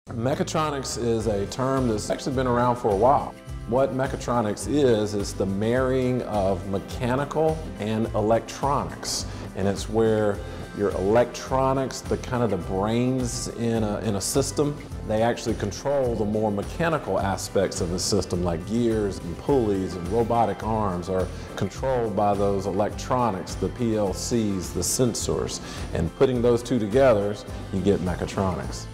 Mechatronics is a term that's actually been around for a while. What mechatronics is the marrying of mechanical and electronics. And it's where your electronics, the kind of the brains in a system, they actually control the more mechanical aspects of the system, like gears and pulleys and robotic arms are controlled by those electronics, the PLCs, the sensors. And putting those two together, you get mechatronics.